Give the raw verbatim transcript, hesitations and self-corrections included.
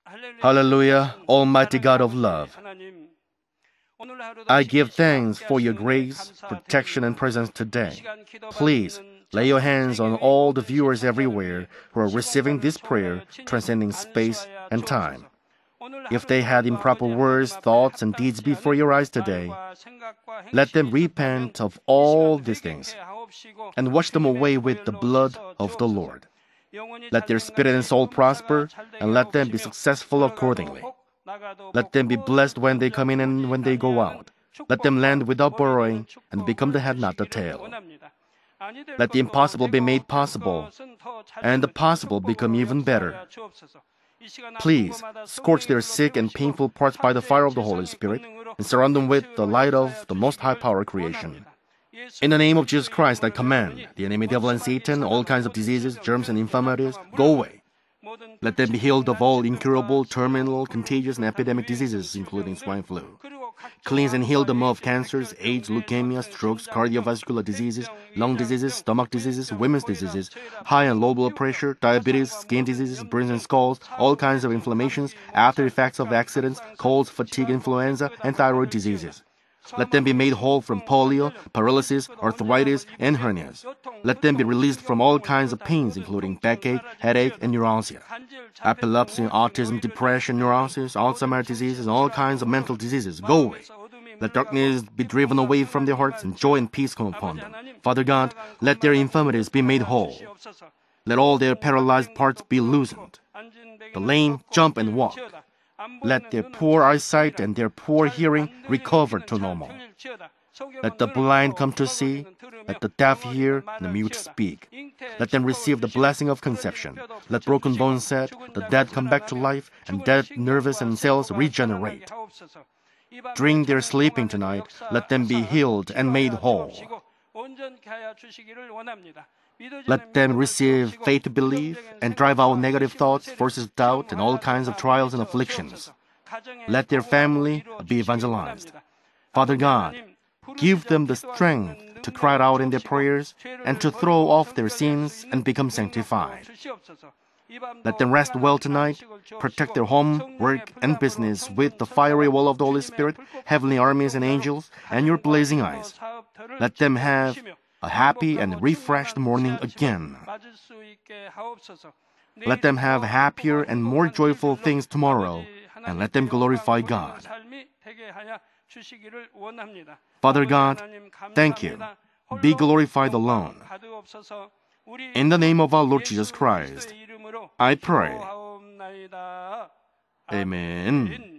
Hallelujah, Almighty God of love. I give thanks for your grace, protection, and presence today. Please lay your hands on all the viewers everywhere who are receiving this prayer, transcending space and time. If they had improper words, thoughts, and deeds before your eyes today, let them repent of all these things and wash them away with the blood of the Lord. Let their spirit and soul prosper, and let them be successful accordingly. Let them be blessed when they come in and when they go out. Let them land without borrowing and become the head, not the tail. Let the impossible be made possible, and the possible become even better. Please scorch their sick and painful parts by the fire of the Holy Spirit and surround them with the light of the Most High Power creation. In the name of Jesus Christ, I command the enemy devil and Satan, all kinds of diseases, germs, and infirmities, go away. Let them be healed of all incurable, terminal, contagious, and epidemic diseases, including swine flu. Cleanse and heal them of cancers, AIDS, leukemia, strokes, cardiovascular diseases, lung diseases, stomach diseases, women's diseases, high and low blood pressure, diabetes, skin diseases, burns and scalds, all kinds of inflammations, after effects of accidents, colds, fatigue, influenza, and thyroid diseases. Let them be made whole from polio, paralysis, arthritis, and hernias. Let them be released from all kinds of pains, including backache, headache, and neuralgia. Epilepsy, autism, depression, neurosis, Alzheimer's disease, and all kinds of mental diseases, go away. Let darkness be driven away from their hearts, and joy and peace come upon them. Father God, let their infirmities be made whole. Let all their paralyzed parts be loosened. The lame jump and walk. Let their poor eyesight and their poor hearing recover to normal. Let the blind come to see, let the deaf hear, and the mute speak. Let them receive the blessing of conception. Let broken bones set, the dead come back to life, and dead nerves and cells regenerate. During their sleeping tonight, let them be healed and made whole. Let them receive faith to believe and drive out negative thoughts, forces of doubt, and all kinds of trials and afflictions. Let their family be evangelized. Father God, give them the strength to cry out in their prayers and to throw off their sins and become sanctified. Let them rest well tonight, protect their home, work, and business with the fiery wall of the Holy Spirit, heavenly armies and angels, and your blazing eyes. Let them have a happy and refreshed morning again. Let them have happier and more joyful things tomorrow, and let them glorify God. Father God, thank you. Be glorified alone. In the name of our Lord Jesus Christ, I pray. Amen.